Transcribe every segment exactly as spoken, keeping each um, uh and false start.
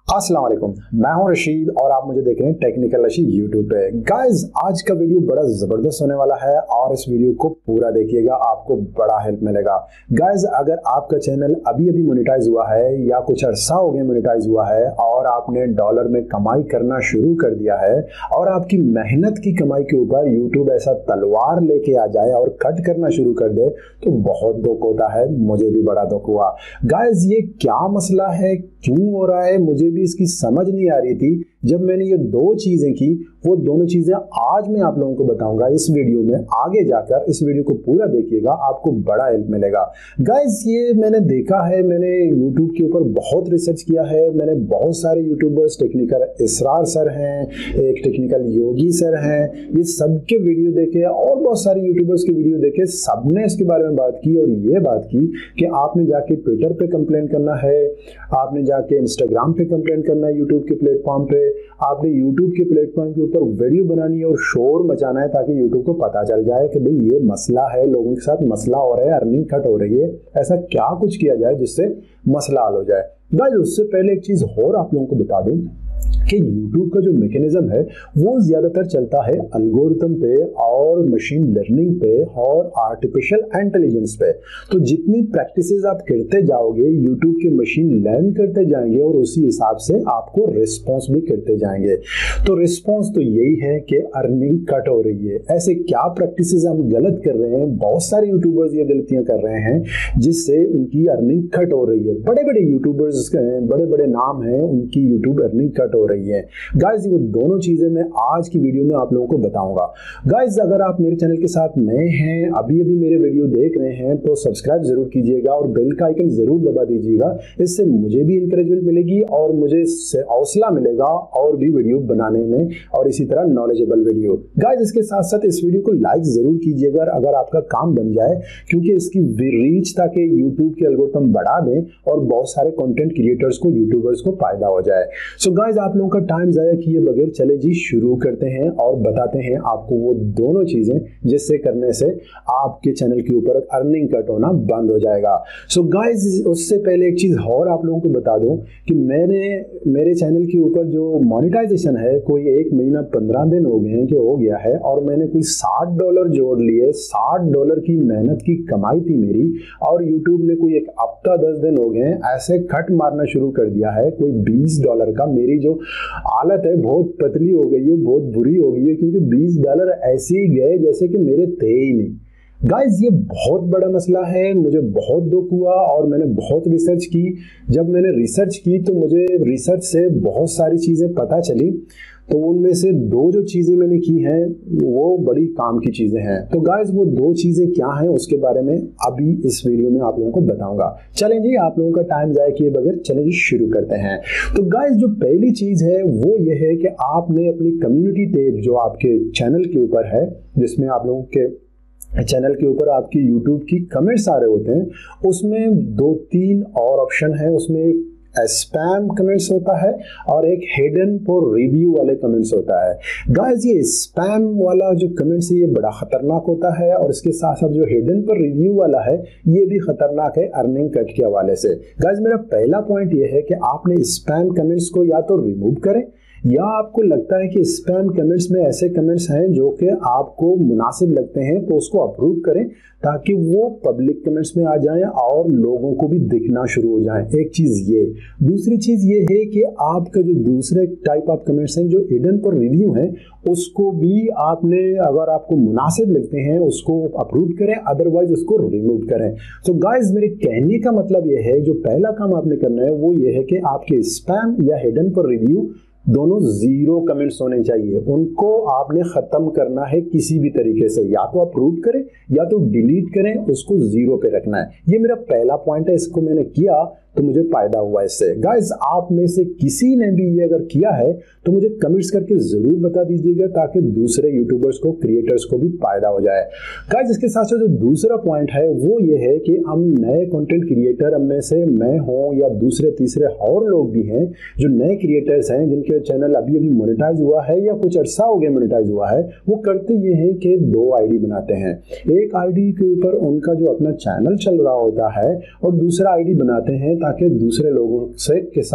अस्सलाम वालेकुम, मैं हूं रशीद और आप मुझे देख रहे हैं टेक्निकल रशीद यूट्यूब पे। गाइस, आज का वीडियो बड़ा ज़बरदस्त होने वाला है और इस वीडियो को पूरा देखिएगा, आपको बड़ा हेल्प मिलेगा। गाइस, अगर आपका चैनल अभी अभी मोनेटाइज हुआ है या कुछ अरसा हो गया मोनेटाइज हुआ है और आपने डॉलर में कमाई करना शुरू कर दिया है और आपकी मेहनत की कमाई के ऊपर यूट्यूब ऐसा तलवार लेके आ जाए और कट करना शुरू कर दे तो बहुत दुख होता है। मुझे भी बड़ा दुख हुआ। गाइस, ये क्या मसला है, क्यों हो रहा है, मुझे भी इसकी समझ नहीं आ रही थी। जब मैंने ये दो चीजें की, वो दोनों चीजें आज मैं आप लोगों को बताऊंगा इस वीडियो में। आगे जाकर इस वीडियो को पूरा देखिएगा, आपको बड़ा हेल्प मिलेगा। गाइस, ये मैंने देखा है, मैंने यूट्यूब के ऊपर बहुत रिसर्च किया है। मैंने बहुत सारे यूट्यूबर्स, टेक्निकल इसरार सर हैं, एक टेक्निकल योगी सर हैं, ये सबके वीडियो देखे और बहुत सारे यूट्यूबर्स के वीडियो देखे। सबने इसके बारे में बात की और ये बात की कि आपने जाके ट्विटर पे कंप्लेन करना है, आपने जाके इंस्टाग्राम पे कंप्लेन करना है, यूट्यूब के प्लेटफॉर्म पे आपने यूट्यूब के प्लेटफॉर्म के ऊपर वीडियो बनानी है और शोर मचाना है ताकि यूट्यूब को पता चल जाए कि भाई ये मसला है, लोगों के साथ मसला हो रहा है, अर्निंग कट हो रही है। ऐसा क्या कुछ किया जाए जिससे मसला हल हो जाए। गाइस, उससे पहले एक चीज और आप लोगों को बता दूं कि YouTube का जो मैकेनिज्म है वो ज्यादातर चलता है एल्गोरिथम पे और मशीन लर्निंग पे और आर्टिफिशियल इंटेलिजेंस पे। तो जितनी प्रैक्टिसेस आप करते जाओगे, YouTube के मशीन लर्न करते जाएंगे और उसी हिसाब से आपको रिस्पॉन्स भी करते जाएंगे। तो रिस्पॉन्स तो यही है कि अर्निंग कट हो रही है। ऐसे क्या प्रैक्टिसेस हम गलत कर रहे हैं, बहुत सारे यूट्यूबर्स ये गलतियां कर रहे हैं जिससे उनकी अर्निंग कट हो रही है। बड़े बड़े यूट्यूबर्स, बड़े बड़े नाम हैं, उनकी यूट्यूब अर्निंग कट हो रही है। गाइस, वो दोनों चीजें मैं आज की वीडियो में आप लोगों को बताऊंगा। गाइस, अगर आप मेरे चैनल के साथ नए हैं, अभी अभी मेरे वीडियो देख रहे हैं, तो सब्सक्राइब जरूर कीजिएगा और बेल का आइकन जरूर दबा दीजिएगा। इससे मुझे भी इंकरेजमेंट मिलेगी और मुझे हौसला मिलेगा और भी वीडियो बनाने में और इसी तरह नॉलेजेबल वीडियो। गाइस, इसके साथ साथ इस वीडियो को लाइक जरूर कीजिएगा अगर आपका काम बन जाए, क्योंकि इसकी रीच ताकि यूट्यूब के एल्गोरिथम बढ़ा दें और बहुत सारे कंटेंट क्रिएटर्स को, यूट्यूबर्स को फायदा हो जाए। सो गाइस, आप लोगों का टाइम जाया किए बगैर चले जी शुरू करते हैं और बताते हैं आपको वो दोनों चीजें जिससे करने से आपके चैनल के ऊपर अर्निंग कट होना बंद हो जाएगा। सो गाइस, उससे पहले एक चीज और आप लोगों को बता दूं कि मैंने मेरे चैनल के ऊपर जो मोनेटाइजेशन है, कोई एक महीना पंद्रह दिन हो गए हैं कि हो गया है और मैंने कोई साठ डॉलर जोड़ लिए। साठ डॉलर की मेहनत की कमाई थी मेरी और यूट्यूब ने कोई एक हफ्ता दस दिन हो गए ऐसे कट मारना शुरू कर दिया है कोई बीस डॉलर का। मेरी जो हालत है बहुत पतली हो गई है, बहुत बुरी हो गई है, क्योंकि बीस डॉलर ऐसे ही गए जैसे कि मेरे थे ही नहीं। गाइस, ये बहुत बड़ा मसला है, मुझे बहुत दुख हुआ और मैंने बहुत रिसर्च की। जब मैंने रिसर्च की तो मुझे रिसर्च से बहुत सारी चीज़ें पता चली, तो उनमें से दो जो चीज़ें मैंने की हैं वो बड़ी काम की चीज़ें हैं। तो गाइस, वो दो चीज़ें क्या हैं उसके बारे में अभी इस वीडियो में आप लोगों को बताऊंगा। चलें जी, आप लोगों का टाइम जाया किए बगैर चलें जी शुरू करते हैं। तो गाइस, जो पहली चीज़ है वो ये है कि आपने अपनी कम्युनिटी टैब जो आपके चैनल के ऊपर है, जिसमें आप लोगों के चैनल के ऊपर आपकी यूट्यूब की कमेंट्स आ रहे होते हैं, उसमें दो तीन और ऑप्शन है। उसमें स्पैम कमेंट्स होता है और एक हिडन फॉर रिव्यू वाले कमेंट्स होता है। गाइस, ये स्पैम वाला जो कमेंट्स है ये बड़ा खतरनाक होता है और इसके साथ साथ जो हिडन फॉर रिव्यू वाला है ये भी खतरनाक है अर्निंग कट के हवाले से। गाइस, मेरा पहला पॉइंट ये है कि आपने स्पैम कमेंट्स को या तो रिमूव करें, या आपको लगता है कि स्पैम कमेंट्स में ऐसे कमेंट्स हैं जो कि आपको मुनासिब लगते हैं तो उसको अप्रूव करें ताकि वो पब्लिक कमेंट्स में आ जाएं और लोगों को भी दिखना शुरू हो जाएं। एक चीज़ ये। दूसरी चीज़ ये है कि आपका जो दूसरे टाइप ऑफ कमेंट्स हैं जो हिडन पर रिव्यू हैं, उसको भी आपने, अगर आपको मुनासिब लगते हैं उसको अप्रूव करें, अदरवाइज उसको रिमूव करें। तो गाइस, मेरे कहने का मतलब ये है, जो पहला काम आपने करना है वो ये है कि आपके स्पैम या हिडन पर रिव्यू दोनों जीरो कमेंट्स होने चाहिए। उनको आपने खत्म करना है किसी भी तरीके से, या तो अप्रूव करें या तो डिलीट करें, उसको जीरो पे रखना है। ये मेरा पहला पॉइंट है, इसको मैंने किया तो मुझे फायदा हुआ इससे। गाइस, आप में से किसी ने भी ये अगर किया है तो मुझे कमेंट्स करके जरूर बता दीजिएगा ताकि दूसरे यूट्यूबर्स को, क्रिएटर्स को भी फायदा हो जाए। गाइस, इसके साथ साथ जो दूसरा पॉइंट है वो ये है कि हम नए कंटेंट क्रिएटर, हम में से मैं हूँ या दूसरे तीसरे और लोग भी हैं जो नए क्रिएटर्स हैं जिनके चैनल अभी अभी मोनेटाइज हुआ है या कुछ अर्सा हो गया मोनेटाइज हुआ है, वो करते ये हैं कि दो आईडी बनाते हैं। एक आईडी के ऊपर उनका जो अपना चैनल चल रहा होता है और दूसरा आईडी बनाते हैं ताकि दूसरे लोगों से के साथ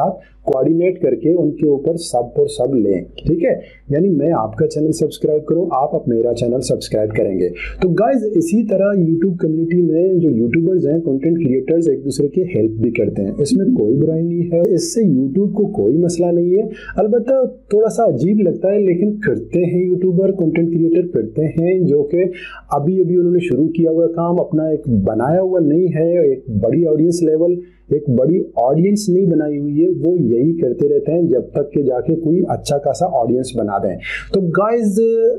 कोऑर्डिनेट करके उनके ऊपर सब और सब लें, ठीक है। यानी मैं आपका चैनल सब्सक्राइब करूं, आप अब मेरा चैनल सब्सक्राइब करेंगे। तो गाइज इसी तरह यूट्यूब कम्युनिटी में जो यूट्यूबर्स हैं, कंटेंट क्रिएटर्स एक दूसरे की हेल्प भी करते हैं, इसमें कोई बुराई नहीं है, इससे यूट्यूब को कोई मसला नहीं है। अलबत्ता थोड़ा सा अजीब लगता है, लेकिन करते हैं यूट्यूबर, कंटेंट क्रिएटर करते हैं, जो कि अभी अभी उन्होंने शुरू किया हुआ काम, अपना एक बनाया हुआ नहीं है, एक बड़ी ऑडियंस लेवल, एक बड़ी ऑडियंस नहीं बनाई हुई है, वो यही करते रहते हैं जब तक के जाके कोई अच्छा खासा ऑडियंस बना दें। तो गाइज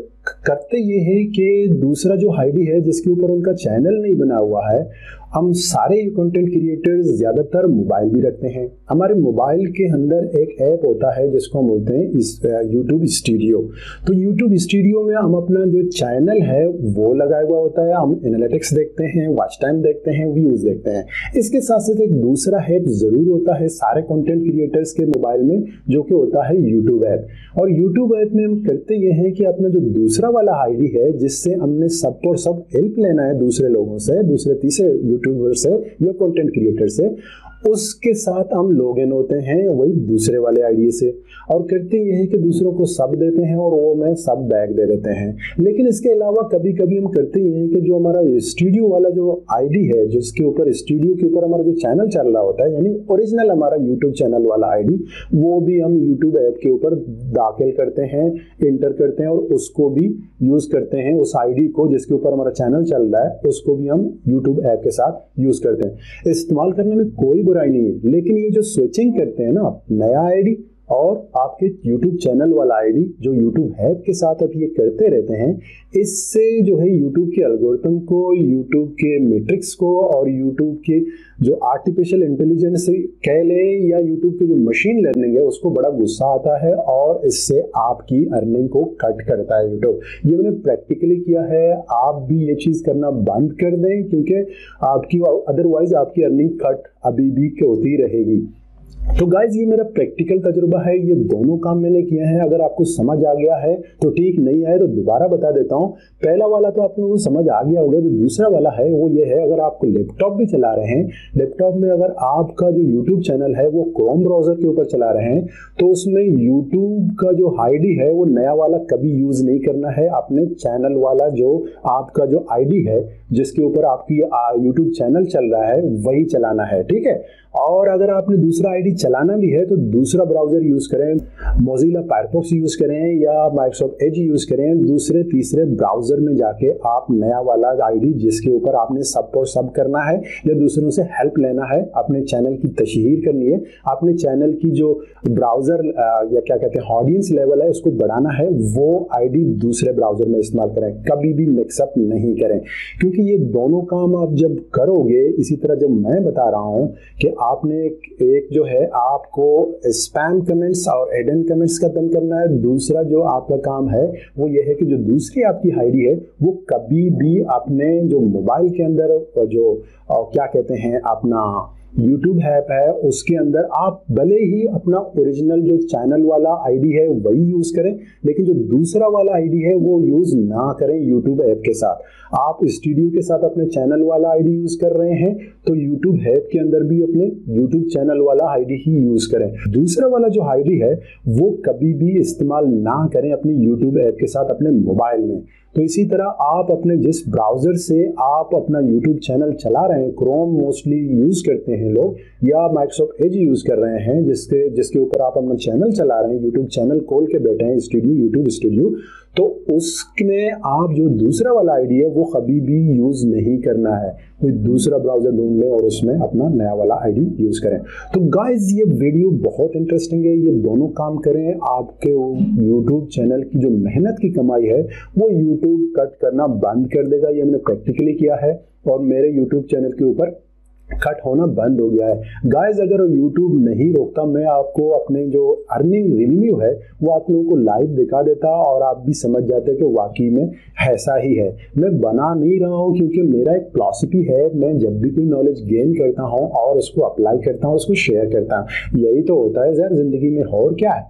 करते ये है कि दूसरा जो आईडी है जिसके ऊपर उनका चैनल नहीं बना हुआ है, हम सारे कंटेंट क्रिएटर्स ज़्यादातर मोबाइल भी रखते हैं। हमारे मोबाइल के अंदर एक ऐप होता है जिसको हम बोलते हैं इस यूट्यूब स्टूडियो। तो यूट्यूब स्टूडियो में हम अपना जो चैनल है वो लगाया हुआ होता है, हम एनालिटिक्स देखते हैं, वॉच टाइम देखते हैं, व्यूज़ देखते हैं। इसके साथ साथ एक दूसरा ऐप ज़रूर होता है सारे कंटेंट क्रिएटर्स के मोबाइल में, जो कि होता है यूट्यूब ऐप। और यूट्यूब ऐप में हम करते ये हैं कि अपना जो दूसरा वाला आईडी है जिससे हमने सब और सब हेल्प लेना है दूसरे लोगों से, दूसरे तीसरे यूट्यूबर से या कंटेंट क्रिएटर से, उसके साथ हम लॉग इन होते हैं वही दूसरे वाले आईडी से, और करते ये है कि दूसरों को सब देते हैं और वो में सब बैग दे देते हैं। लेकिन इसके अलावा कभी कभी हम करते ये हैं कि जो हमारा स्टूडियो वाला जो आईडी है, जिसके ऊपर स्टूडियो के ऊपर हमारा जो चैनल चल रहा होता है, यानी ओरिजिनल हमारा यूट्यूब चैनल वाला आईडी, वो भी हम यूट्यूब ऐप के ऊपर दाखिल करते हैं, इंटर करते हैं और उसको भी यूज करते हैं। उस आईडी को जिसके ऊपर हमारा चैनल चल रहा है उसको भी हम यूट्यूब ऐप के साथ यूज करते हैं। इस्तेमाल करने में कोई बुराई नहीं है, लेकिन ये जो स्विचिंग करते हैं ना, नया आईडी और आपके YouTube चैनल वाला आईडी जो YouTube ऐप के साथ आप ये करते रहते हैं, इससे जो है YouTube के एल्गोरिथम को, YouTube के मैट्रिक्स को और YouTube के जो आर्टिफिशियल इंटेलिजेंस कह ले या YouTube के जो मशीन लर्निंग है उसको बड़ा गुस्सा आता है और इससे आपकी अर्निंग को कट करता है YouTube। ये मैंने प्रैक्टिकली किया है, आप भी ये चीज़ करना बंद कर दें, क्योंकि आपकी अदरवाइज आपकी अर्निंग कट अभी भी होती रहेगी। तो गाइज ये मेरा प्रैक्टिकल तजुर्बा है, ये दोनों काम मैंने किए हैं। अगर आपको समझ आ गया है तो ठीक, नहीं आए तो दोबारा बता देता हूँ। पहला वाला तो आपको वो समझ आ गया होगा, जो दूसरा वाला है वो ये है, अगर आपको लैपटॉप भी चला रहे हैं, लैपटॉप में अगर आपका जो यूट्यूब चैनल है वो क्रोम ब्राउजर के ऊपर चला रहे हैं, तो उसमें यूट्यूब का जो आईडी है वो नया वाला कभी यूज नहीं करना है। अपने चैनल वाला जो आपका जो आईडी है जिसके ऊपर आपकी यूट्यूब चैनल चल रहा है वही चलाना है, ठीक है। और अगर आपने दूसरा आईडी चलाना भी है तो दूसरा ब्राउजर यूज करें, मोजिला फायरफॉक्स यूज करें या माइक्रोसॉफ्ट एज यूज करें। दूसरे तीसरे ब्राउजर में जाके आप नया वाला आईडी जिसके ऊपर आपने सब और सब करना है या दूसरों से हेल्प लेना है, अपने चैनल की तशहीर करनी है, अपने चैनल की जो ब्राउजर या क्या कहते हैं ऑडियंस लेवल है उसको बढ़ाना है, वो आईडी दूसरे ब्राउजर में इस्तेमाल करें। कभी भी मिक्सअप नहीं करें, क्योंकि ये दोनों काम आप जब करोगे, इसी तरह जब मैं बता रहा हूं कि आपने एक, एक जो है आपको स्पैम कमेंट्स और हिडन कमेंट्स का बंद करना है। दूसरा जो आपका काम है वो ये है कि जो दूसरी आपकी आईडी है वो कभी भी अपने जो मोबाइल के अंदर जो क्या कहते हैं अपना YouTube ऐप है उसके अंदर आप भले ही अपना ओरिजिनल जो चैनल वाला आईडी है वही यूज करें, लेकिन जो दूसरा वाला आईडी है वो यूज ना करें YouTube ऐप के साथ। आप स्टूडियो के साथ अपने चैनल वाला आईडी यूज कर रहे हैं तो YouTube ऐप के अंदर भी अपने YouTube चैनल वाला आईडी ही यूज करें। दूसरा वाला जो आईडी है वो कभी भी इस्तेमाल ना करें अपने YouTube ऐप के साथ अपने मोबाइल में। तो इसी तरह आप अपने जिस ब्राउजर से आप अपना YouTube चैनल चला रहे हैं, क्रोम मोस्टली यूज करते हैं लोग या माइक्रोसॉफ्ट एज यूज कर रहे हैं, जिसके जिसके ऊपर आप अपना चैनल चला रहे हैं, YouTube चैनल खोल के बैठे हैं स्टूडियो, YouTube स्टूडियो, तो उसमें आप जो दूसरा वाला आईडी है वो कभी भी यूज नहीं करना है। कोई दूसरा ब्राउजर ढूंढ लें और उसमें अपना नया वाला आईडी यूज करें। तो गाइज ये वीडियो बहुत इंटरेस्टिंग है, ये दोनों काम करें। आपके यूट्यूब चैनल की जो मेहनत की कमाई है वो यूट्यूब कट करना बंद कर देगा। ये मैंने प्रैक्टिकली किया है और मेरे यूट्यूब चैनल के ऊपर कट होना बंद हो गया है। गाइज अगर YouTube नहीं रोकता, मैं आपको अपने जो अर्निंग रेवेन्यू है वो आप लोगों को लाइव दिखा देता और आप भी समझ जाते कि वाकई में ऐसा ही है। मैं बना नहीं रहा हूँ, क्योंकि मेरा एक फिलॉसफी है, मैं जब भी कोई नॉलेज गेन करता हूँ और उसको अप्लाई करता हूँ, उसको शेयर करता हूँ। यही तो होता है यार जिंदगी में, और क्या है।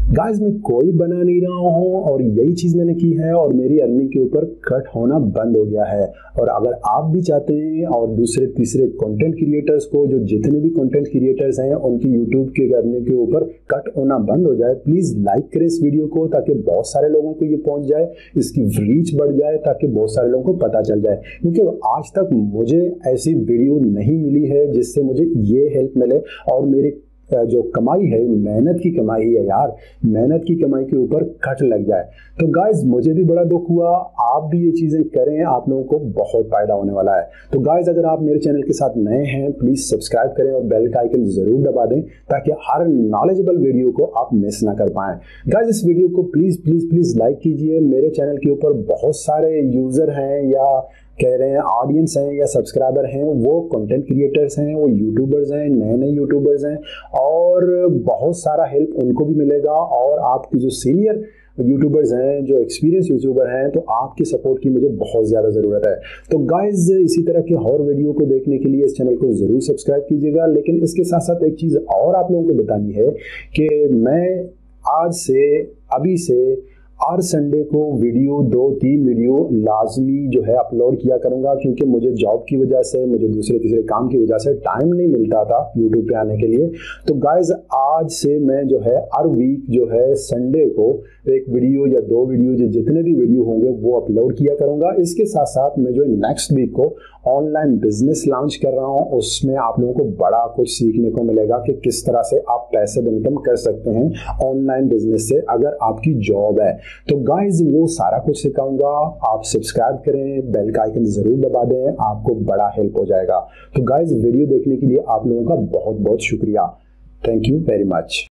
गाइस मैं कोई बना नहीं रहा हूँ और यही चीज मैंने की है और मेरी अर्निंग के ऊपर कट होना बंद हो गया है। और अगर आप भी चाहते हैं और दूसरे तीसरे कंटेंट क्रिएटर्स को, जो जितने भी कंटेंट क्रिएटर्स हैं, उनकी यूट्यूब के अर्निंग के ऊपर कट होना बंद हो जाए, प्लीज लाइक करें इस वीडियो को ताकि बहुत सारे लोगों को ये पहुंच जाए, इसकी रीच बढ़ जाए, ताकि बहुत सारे लोगों को पता चल जाए। क्योंकि आज तक मुझे ऐसी वीडियो नहीं मिली है जिससे मुझे ये हेल्प मिले और मेरी जो कमाई है, मेहनत की कमाई है यार, मेहनत की कमाई के ऊपर कट लग जाए। तो गाइज मुझे भी बड़ा दुख हुआ, आप भी ये चीजें करें, आप लोगों को बहुत फायदा होने वाला है। तो गाइज अगर आप मेरे चैनल के साथ नए हैं, प्लीज सब्सक्राइब करें और बेल का आइकन जरूर दबा दें ताकि हर नॉलेजेबल वीडियो को आप मिस ना कर पाएं। गाइज इस वीडियो को प्लीज प्लीज प्लीज लाइक कीजिए। मेरे चैनल के ऊपर बहुत सारे यूजर हैं या कह रहे हैं ऑडियंस हैं या सब्सक्राइबर हैं, वो कंटेंट क्रिएटर्स हैं, वो यूट्यूबर्स हैं, नए नए यूट्यूबर्स हैं और बहुत सारा हेल्प उनको भी मिलेगा। और आपकी जो सीनियर यूट्यूबर्स हैं, जो एक्सपीरियंस यूट्यूबर हैं, तो आपकी सपोर्ट की मुझे बहुत ज़्यादा ज़रूरत है। तो गाइज इसी तरह के और वीडियो को देखने के लिए इस चैनल को ज़रूर सब्सक्राइब कीजिएगा। लेकिन इसके साथ साथ एक चीज़ और आप लोगों को बतानी है कि मैं आज से, अभी से हर संडे को वीडियो, दो तीन वीडियो लाजमी जो है अपलोड किया करूंगा, क्योंकि मुझे जॉब की वजह से, मुझे दूसरे तीसरे काम की वजह से टाइम नहीं मिलता था यूट्यूब पे आने के लिए। तो गाइज आज से मैं जो है हर वीक जो है संडे को एक वीडियो या दो वीडियो, जो जितने भी वीडियो होंगे वो अपलोड किया करूंगा। इसके साथ साथ मैं जो नेक्स्ट वीक को ऑनलाइन बिजनेस लॉन्च कर रहा हूं, उसमें आप लोगों को बड़ा कुछ सीखने को मिलेगा कि किस तरह से आप पैसे इनकम कर सकते हैं ऑनलाइन बिजनेस से अगर आपकी जॉब है। तो गाइज वो सारा कुछ सिखाऊंगा। आप सब्सक्राइब करें, बेल का आइकन जरूर दबा दें, आपको बड़ा हेल्प हो जाएगा। तो गाइज वीडियो देखने के लिए आप लोगों का बहुत बहुत शुक्रिया। Thank you very much.